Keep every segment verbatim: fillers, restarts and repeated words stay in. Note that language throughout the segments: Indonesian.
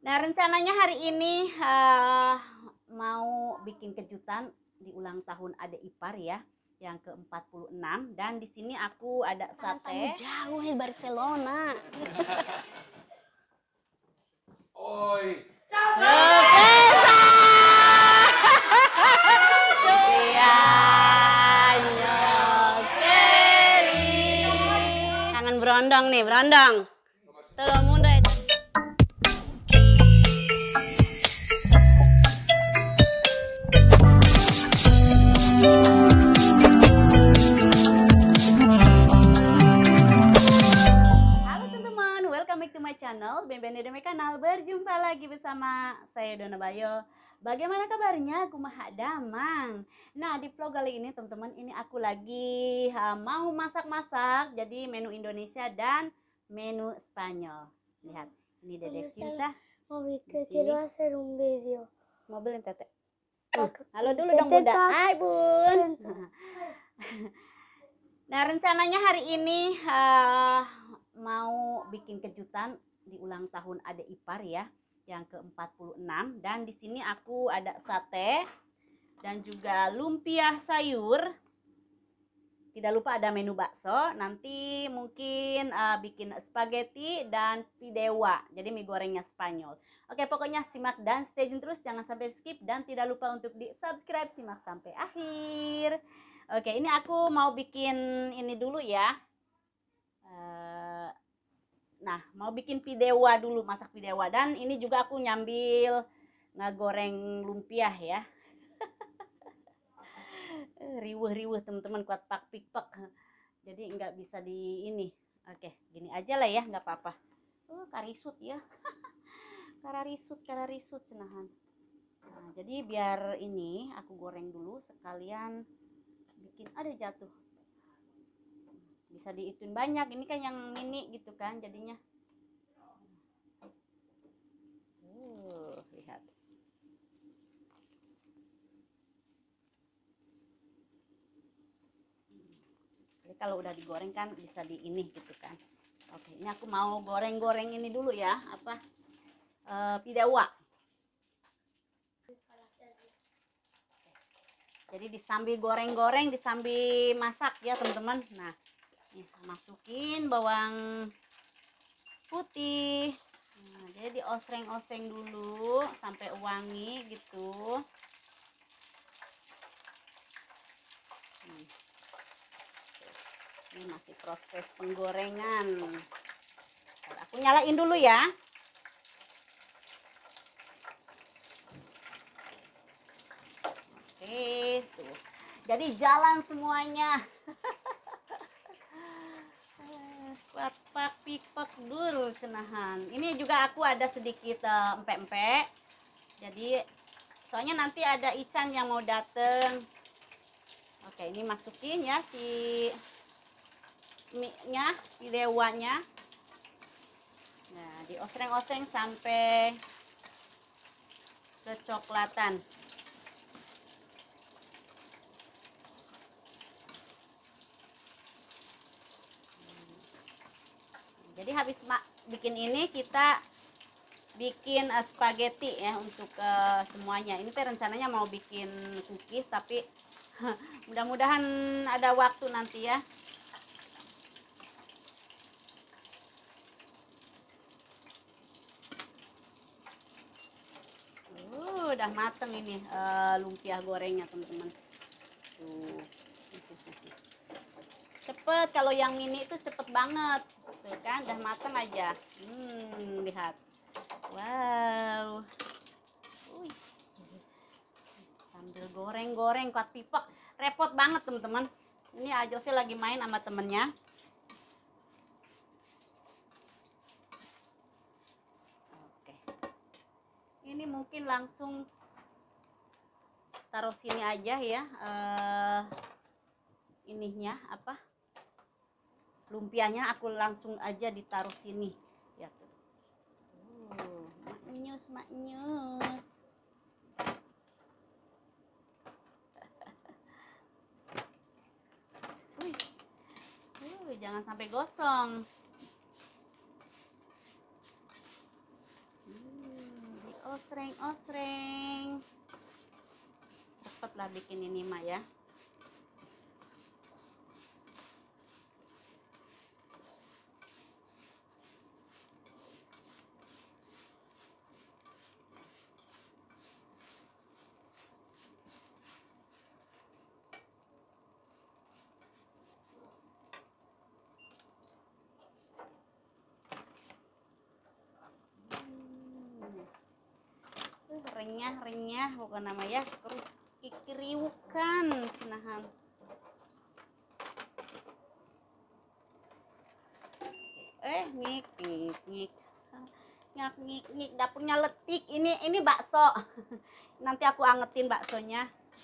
Nah, rencananya hari ini uh, mau bikin kejutan di ulang tahun adik ipar ya, yang ke empat puluh enam, dan di sini aku ada sate. Jauh di Barcelona. Oi. Kangen berondong nih, berondong. Tolong muda. Channel Bembene Deme Kanal, berjumpa lagi bersama saya Dona Bayo. Bagaimana kabarnya? Kumaha damang. Nah, di vlog kali ini teman-teman, ini aku lagi uh, mau masak-masak. Jadi menu Indonesia dan menu Spanyol. Lihat, ini Dedek Cinta. Mami, que quiero hacer un video. Mobilin Tete. Uh, halo dulu dong Bunda. Hai Bun. Nah, rencananya hari ini uh, mau bikin kejutan di ulang tahun adik ipar ya, yang ke empat puluh enam, dan di sini aku ada sate dan juga lumpia sayur. Tidak lupa ada menu bakso, nanti mungkin uh, bikin spaghetti dan pidewa, jadi mie gorengnya Spanyol. Oke, pokoknya simak dan stay tune terus, jangan sampai skip, dan tidak lupa untuk di subscribe, simak sampai akhir. Oke, ini aku mau bikin ini dulu ya. Uh, Nah, mau bikin pidewa dulu, masak pidewa. Dan ini juga aku nyambil ngegoreng lumpia ya. Riweh-riweh teman-teman, kuat pak pikpak. Jadi nggak bisa di ini. Oke, gini aja lah ya, nggak apa-apa. Oh, karisut ya. Kararisut, kararisut cenahan. Nah, jadi biar ini aku goreng dulu sekalian bikin ada jatuh. Bisa diituin banyak, ini kan yang mini gitu kan jadinya. Uh, lihat. Jadi kalau udah digoreng kan bisa di ini gitu kan. Oke, ini aku mau goreng-goreng ini dulu ya, apa uh, pidewa. Jadi disambil goreng-goreng, disambil masak ya teman-teman. Nah, masukin bawang putih. Nah, jadi dioseng-oseng dulu sampai wangi gitu. Hmm. Ini masih proses penggorengan. Aku nyalain dulu ya. Oke, tuh. Jadi jalan semuanya. Kuat pak pikpak dulu cenahan. Ini juga aku ada sedikit uh, empek-empek. Jadi soalnya nanti ada Ican yang mau dateng. Oke, ini masukin ya si mie-nya, pidewanya. Nah, dioseng-oseng sampai kecoklatan. Jadi habis bikin ini kita bikin uh, spaghetti ya untuk uh, semuanya. Ini teh rencananya mau bikin cookies, tapi mudah-mudahan ada waktu nanti ya. Uh, udah mateng ini uh, lumpia gorengnya teman-teman. Tuh. Cepet, kalau yang mini itu cepet banget. Tuh kan, udah mateng aja. Hmm, lihat. Wow. Uy. Sambil goreng-goreng kuat pipek. Repot banget teman-teman. Ini Ajosnya lagi main sama temennya. Oke. Ini mungkin langsung taruh sini aja ya. Uh, ininya apa? Lumpianya aku langsung aja ditaruh sini ya tuh. Uh, maknyus maknyus. Wih. Uh, jangan sampai gosong. Hmm. osreng-osreng. Cepet lah bikin ini mah ya. Renyah-renyah bukan nama ya, kikiriukan cenahan. Eh ngik ngik ngik ngak ngik ngik dapurnya letik. Ini ini bakso. Nanti aku angetin baksonya.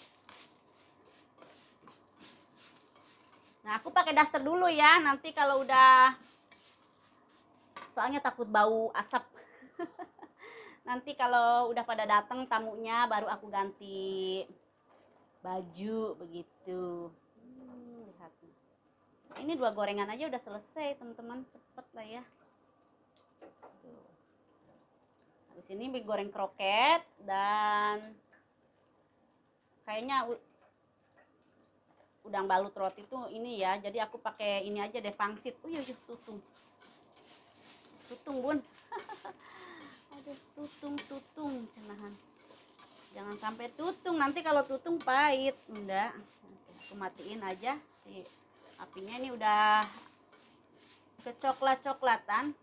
Nah aku pakai daster dulu ya. Nanti kalau udah, soalnya takut bau asap. Nanti kalau udah pada datang tamunya baru aku ganti baju begitu. Hmm, lihat. Ini dua gorengan aja udah selesai teman-teman, cepet lah ya. Tuh. Habis ini mie goreng kroket dan kayaknya udang balut roti itu ini ya. Jadi aku pakai ini aja deh, pangsit. Oh iya, tutung. Tutung bun. Aduh, tutung tutung cenahan. Jangan sampai tutung, nanti kalau tutung pahit. Enggak. Aku matiin aja si apinya. Ini udah kecoklat-coklatan.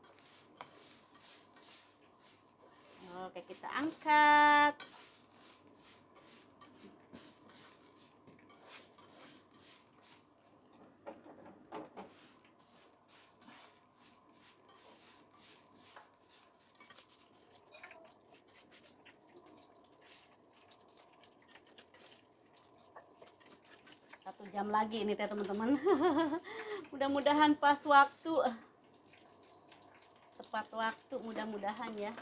Oke, kita angkat. Satu jam lagi ini teh teman-teman. Mudah-mudahan pas waktu, tepat waktu, mudah-mudahan ya.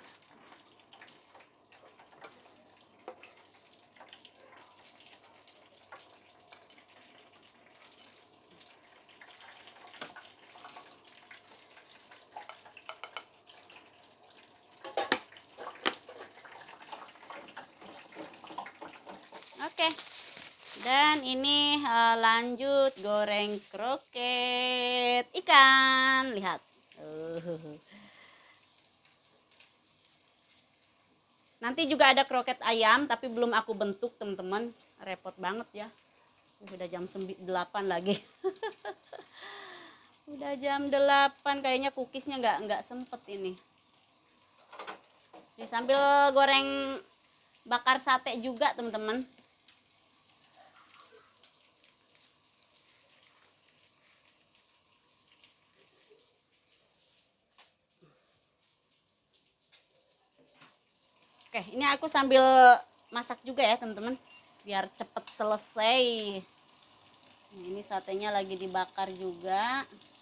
Oke. Dan ini uh, lanjut goreng kroket ikan. Lihat. Uh. Nanti juga ada kroket ayam, tapi belum aku bentuk teman-teman. Repot banget ya. Udah jam delapan lagi. Udah jam delapan, kayaknya cookiesnya nggak nggak sempet ini. Ini sambil goreng bakar sate juga teman-teman. Oke, ini aku sambil masak juga ya teman-teman, biar cepet selesai. Ini satenya lagi dibakar juga.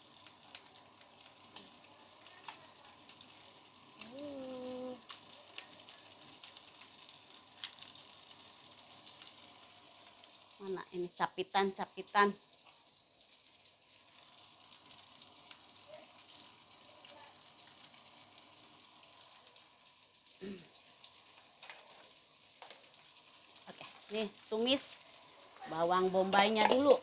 Mana ini capitan-capitan. Oke, nih tumis bawang bombaynya dulu.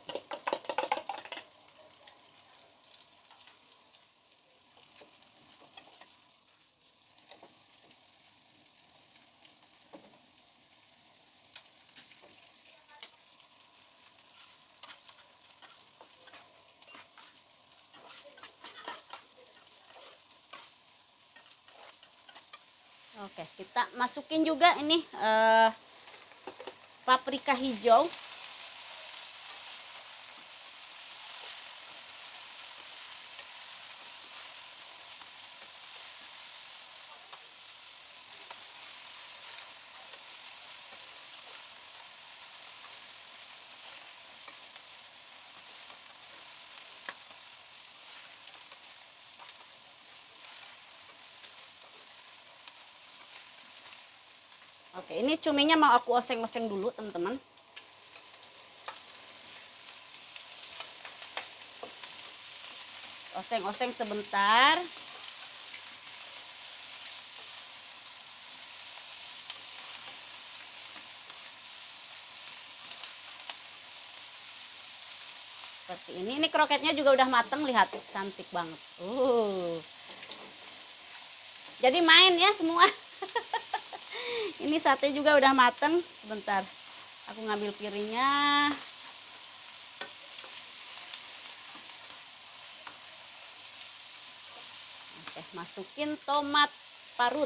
Oke, kita masukin juga ini uh, paprika hijau. Oke, ini cuminya mau aku oseng-oseng dulu teman-teman. Oseng-oseng sebentar. seperti ini. Ini kroketnya juga udah mateng, lihat cantik banget. Uh. Jadi main ya semua. Ini sate juga udah mateng. Sebentar, aku ngambil piringnya. Oke, masukin tomat parut.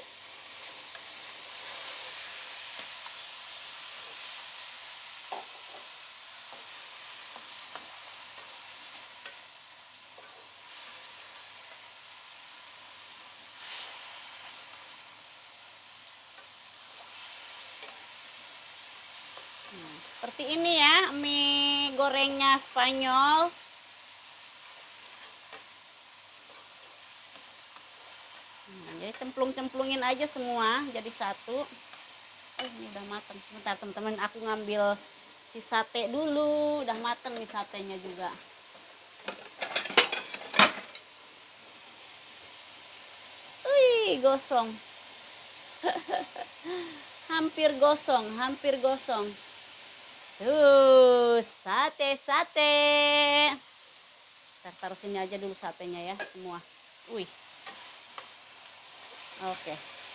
Nah, seperti ini ya mie gorengnya Spanyol. Nah, jadi cemplung-cemplungin aja semua jadi satu. Oh, ini udah matang. Sebentar teman-teman, aku ngambil si sate dulu. Udah matang nih satenya juga. Wih, gosong. Hampir gosong, hampir gosong. Tuh, sate-sate. Ntar taruh sini aja dulu satenya ya, semua. Wih. Oke.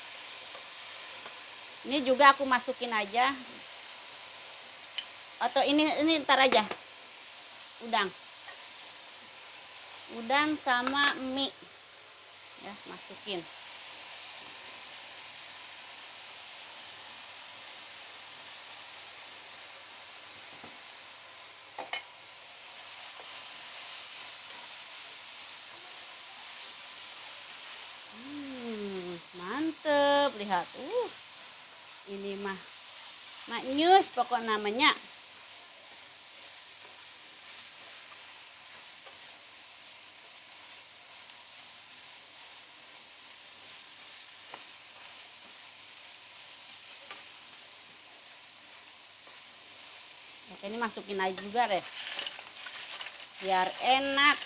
Ini juga aku masukin aja. Atau ini ini ntar aja. Udang. Udang sama mie. Ya, masukin. Mantep, lihat. Uh, ini mah maknyus pokok namanya. Oke, ini masukin aja juga deh, biar enak.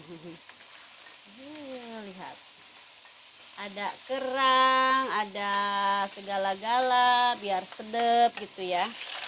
Uh, lihat. Ada kerang, ada segala-gala, biar sedap gitu ya.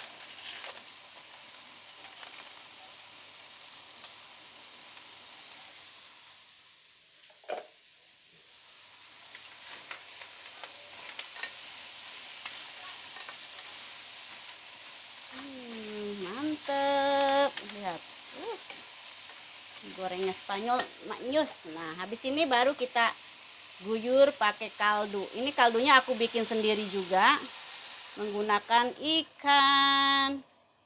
Hmm, mantep, lihat. Uh, gorengnya Spanyol maknyus. Nah, habis ini baru kita guyur pakai kaldu. Ini kaldunya aku bikin sendiri juga menggunakan ikan.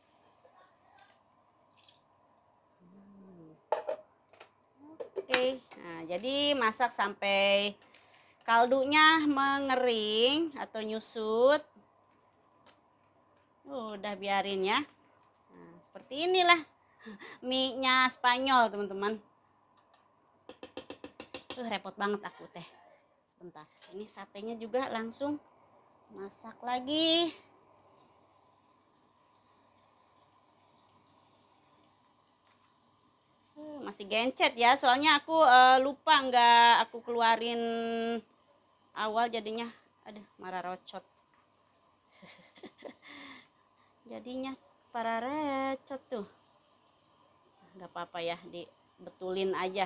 Oke, nah jadi masak sampai kaldunya mengering atau nyusut. Udah biarin ya. Nah, seperti inilah mie-nya Spanyol, teman-teman. Tuh repot banget aku teh. Sebentar, ini satenya juga langsung masak lagi. Uh, masih gencet ya, soalnya aku uh, lupa nggak aku keluarin awal, jadinya aduh marah rocot. Jadinya para recot tuh. Nggak apa-apa ya, dibetulin aja.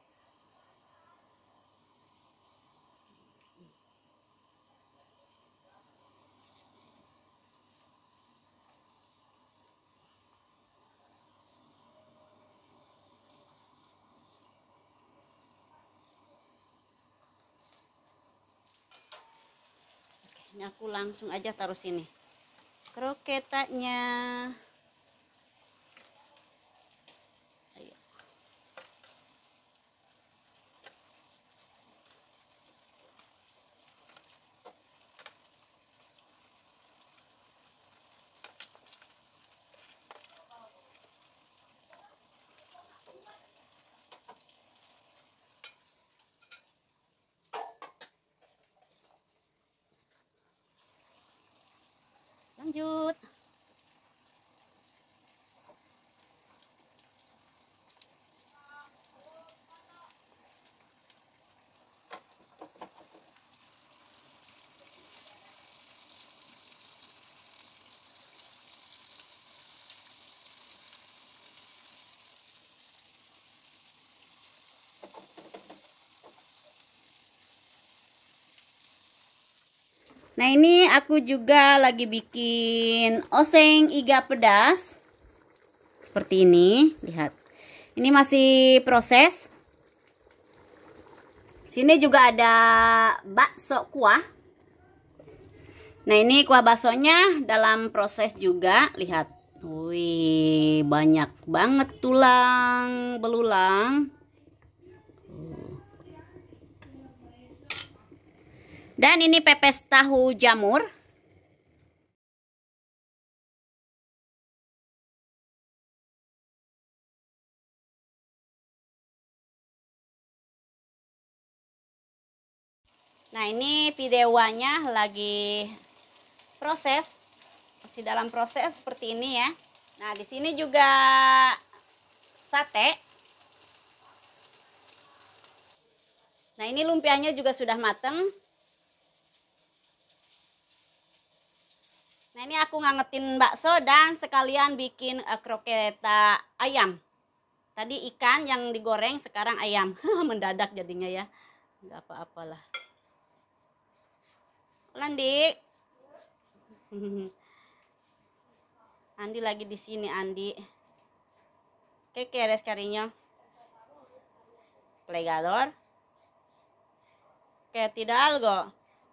Ini aku langsung aja taruh sini kroketanya. Ayo. Lanjut. Nah, ini aku juga lagi bikin oseng iga pedas. Seperti ini, lihat. Ini masih proses. Sini juga ada bakso kuah. Nah, ini kuah baksonya dalam proses juga, lihat. Wih, banyak banget tulang belulang. Dan ini pepes tahu jamur. Nah, ini videonya lagi proses, masih dalam proses seperti ini ya. Nah, di sini juga sate. Nah, ini lumpianya juga sudah mateng. Nah, ini aku ngangetin bakso dan sekalian bikin uh, kroketa ayam. Tadi ikan yang digoreng, sekarang ayam. Mendadak jadinya ya. Nggak apa-apalah. Landi. Andi lagi di sini, Andi. ¿Qué quieres, cariño? Plegador. ¿Qué tidak algo?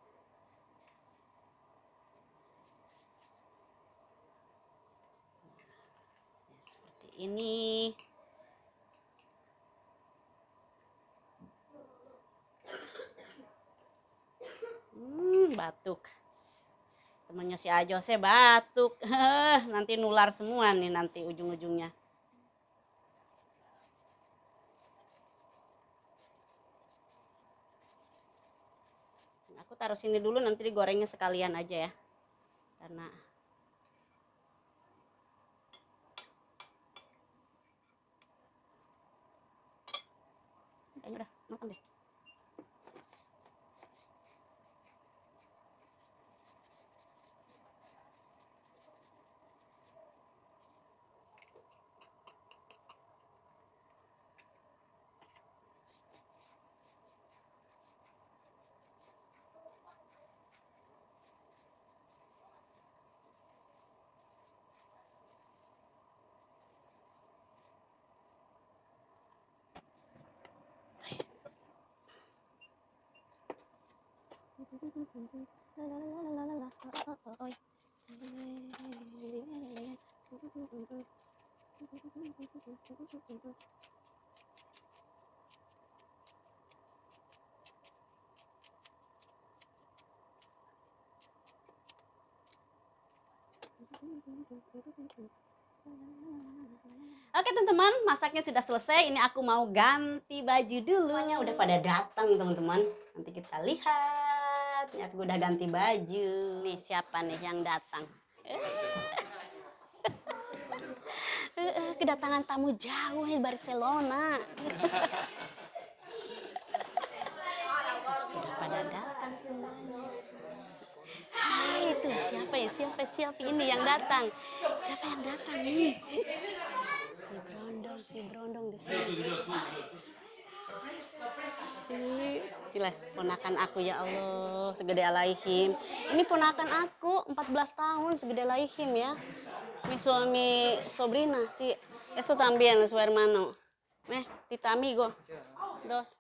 Seperti ini. Hmm, batuk. Temannya si Ajo saya batuk. Nanti nular semua nih nanti ujung-ujungnya. Aku taruh sini dulu, nanti digorengnya sekalian aja ya. Karena kayaknya udah matang deh. Oke teman-teman, masaknya sudah selesai. Ini aku mau ganti baju dulu. Semuanya udah pada datang teman-teman. Nanti kita lihat. Nih aku udah ganti baju. Nih siapa nih yang datang? Kedatangan tamu jauh nih Barcelona. Sudah pada datang semuanya. Hai, itu siapa ya? Siapa siapa ini yang datang? Siapa yang datang nih? Si Brondong, si Brondong di sini. Gila, ponakan aku ya Allah, segede Alaihim. Ini ponakan aku, empat belas tahun, segede Alaihim ya. Mi suami sobrina, si eso también es su hermano. Meh, tita amigo. Dos.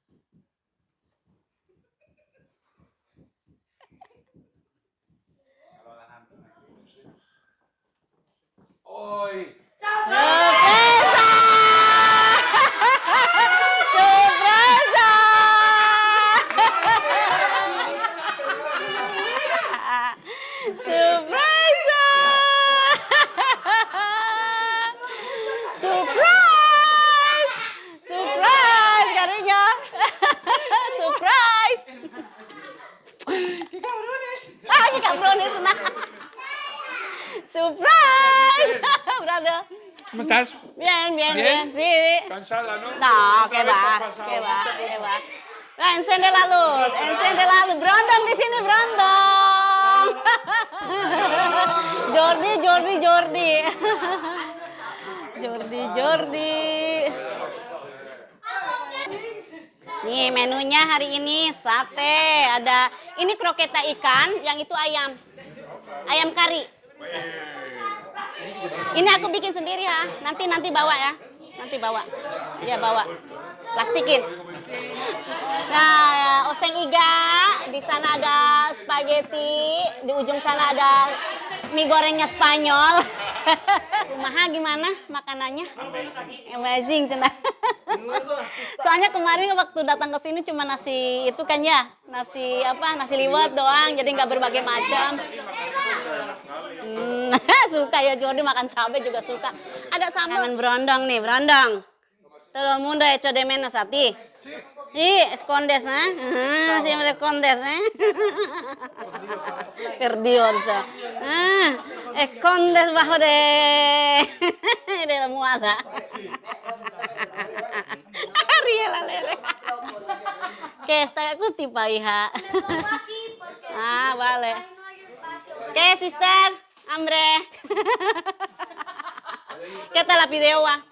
Oi! Sorpresa! Sorpresa! Surpresa! Surprise! Surprise, cariño. Surprise! Ah, qué cabrones, nah. Surprise! Brother. ¿Cómo estás? Bien, bien, bien, ¿Bien? sí. Cansada, ¿no? No, Otra que vez te va, has pasado que va, muchas que cosas. va. Nah, enciende la luz, enciende la luz. Brondong di sini, Brondong. Jordi, Jordi, Jordi. Jordi, Jordi. Ini Nih menunya hari ini sate, ada ini kroketa ikan, yang itu ayam, ayam kari. Ini aku bikin sendiri ya, nanti nanti bawa ya, nanti bawa, ya bawa, plastikin. Nah, oseng iga, di sana ada spaghetti, di ujung sana ada mie gorengnya Spanyol. Kumaha gimana makanannya? Amazing, cenah. Soalnya kemarin waktu datang ke sini cuma nasi itu kan ya, nasi apa, nasi liwet doang, jadi nggak berbagai macam. Hmm, suka ya Jordi makan cabai juga suka. Ada sambal berondong nih, berondong. Todo el mundo hecho de menos a ti. Sí, escondes, ¿eh? Ah, siempre escondes, ¿eh? Perdioso. Ah, escondes bajo de, de la almohada. Riela lele. Que está justipa, hija. Ah, vale. ¿Qué, sister? Hambre. ¿Qué tal la video, va?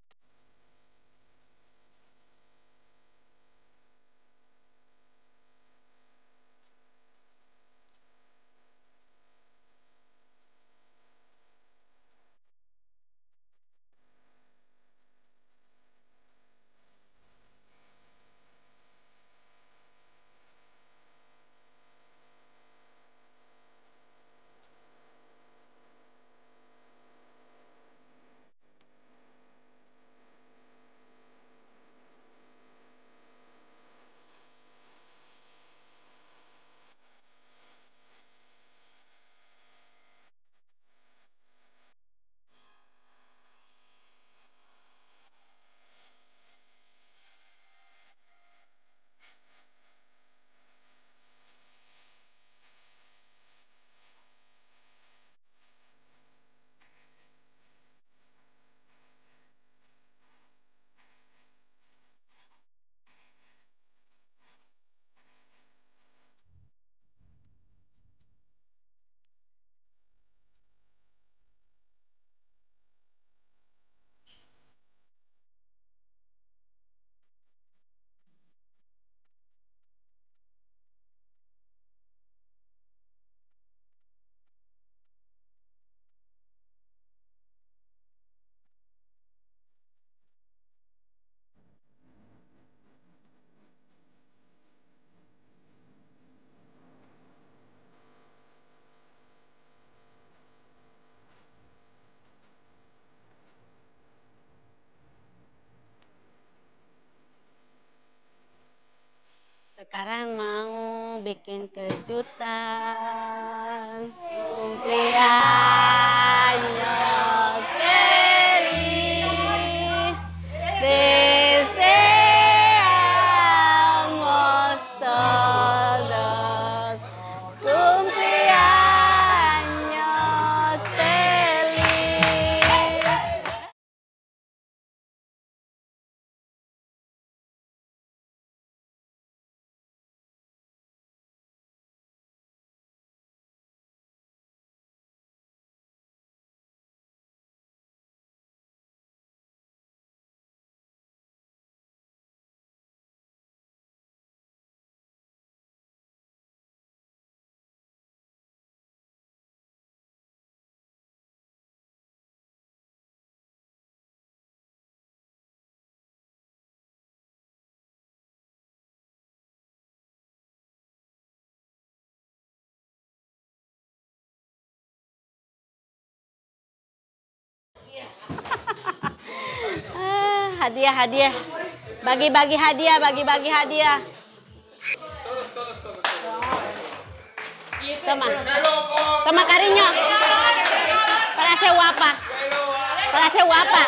Sekarang mau bikin kejutan. Cumpleaños feliz. Deseamos todos cumpleaños feliz. Ah, hadiah hadiah, bagi-bagi hadiah, bagi-bagi hadiah. Toma, toma cariño. Para ser guapa, para ser guapa.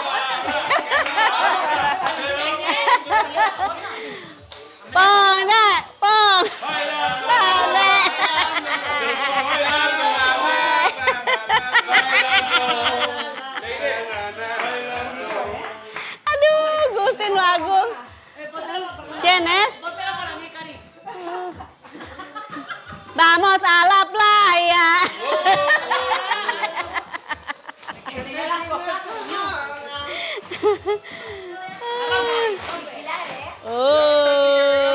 Pong, deh, pong, dale. Aduh, Gustin Agung. ¿Quién es? Vamos a la playa. Oh.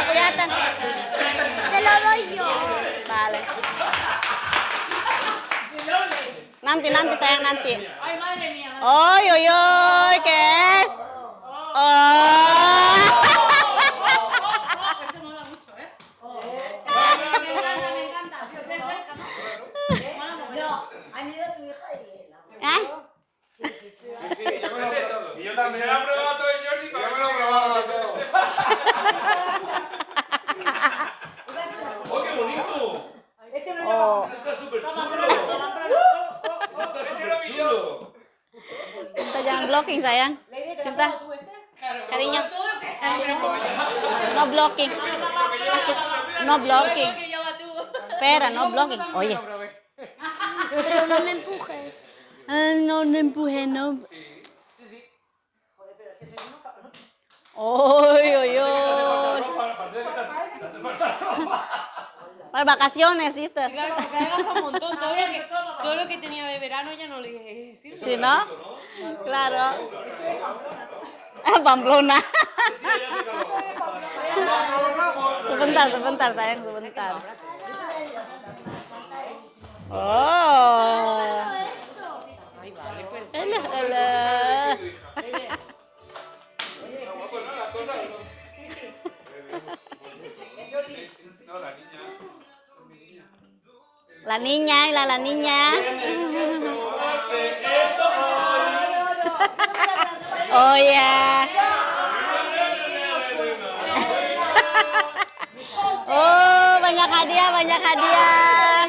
nggak kelihatan. Te lo doy yo. Vale. Nanti nanti sayang nanti. Oi oi oi, Kes. Oh. ¿Eh? Y yo también. Se lo ha probado todo el Jordi, pero yo me lo he probado todo. ¡Oh, qué bonito! Oh. Está súper chulo. Está chulo. Cinta jangan blocking sayang. Cinta. Cariño. Sini sini. No blocking. No blocking. Espera, no blocking. Oye. Pero no me empujes. Ah, no, no empuje, no. Oy, oy, oy. Para vacaciones, sister. Claro, porque ha gastado un montón. Todo lo, que, todo lo que tenía de verano ya no le sirve. ¿Sí, no? Claro. Ah, Pamplona. Sebentar, sebentar, sayang, sebentar. Oh. Elah, elah. La niña, la la niña. Oh ya. Oh, banyak hadiah, banyak hadiah.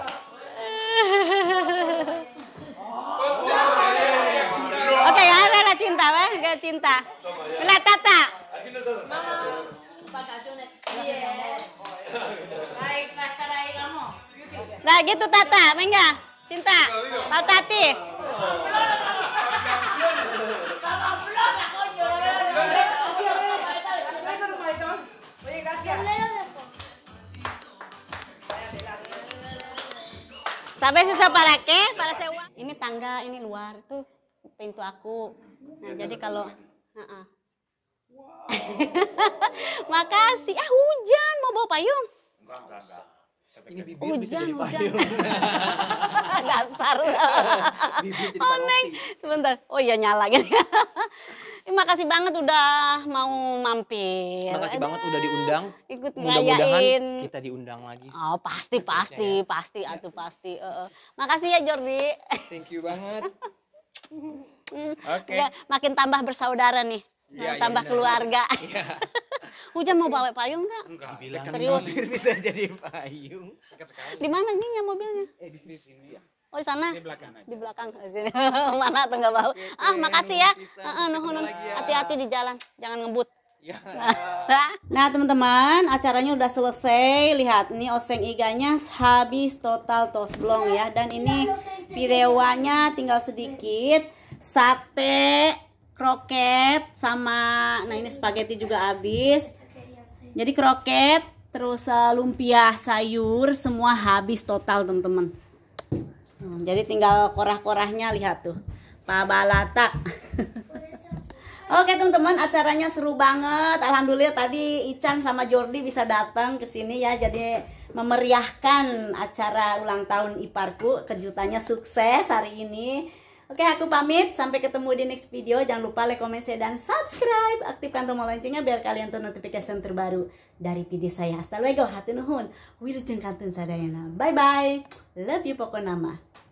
Oke, ya, ada cinta, weh, gak cinta. Lihat Tata. Nah gitu Tata, Mengga, cinta, Pak Tati. Sampai sisa para ke, para sewa. Ini tangga, ini luar, itu pintu aku. Nah jadi kalau, uh-uh. Makasih. Ah hujan, mau bawa payung? Hujan, hujan. Dasar. Oh Neng, sebentar. Oh iya nyala gini. Makasih banget udah mau mampir. Makasih banget udah diundang. Ikut Mudah-mudahan ngerayain. kita diundang lagi. Oh pasti, pasti, ya. pasti, atuh pasti. Uh, uh. Makasih ya Jordi. Thank you banget. Oke. Okay. Makin tambah bersaudara nih. Ya, tambah ya, keluarga. Ya. Hujan mau bawa payung nggak? Enggak. Bilang serius. bisa jadi payung. Di mana ininya mobilnya? Eh di sini sini ya. Oh di sana? Di belakang aja. Di belakang. Di sini. Mana tuh nggak bawa? Ah makasih ya. Uh, nuhun. Hati-hati di jalan. Jangan ngebut. Ya. Nah teman-teman, acaranya udah selesai. Lihat nih oseng iganya habis total tos blong ya. Dan ini pirewanya tinggal sedikit. Sate, kroket, sama nah ini spaghetti juga habis. Jadi kroket, terus uh, lumpia sayur semua habis total teman-teman. Hmm, jadi tinggal korah-korahnya lihat tuh. Pak Balata. Oke teman-teman, acaranya seru banget. Alhamdulillah tadi Ican sama Jordi bisa datang ke sini ya. Jadi memeriahkan acara ulang tahun iparku. Kejutannya sukses hari ini. Oke, aku pamit. Sampai ketemu di next video. Jangan lupa like, comment, share, dan subscribe. Aktifkan tombol loncengnya biar kalian tahu notifikasi terbaru dari video saya. Hasta luego, hatur nuhun. Wilujeng kantun sadayana. Bye bye. Love you pokoknya.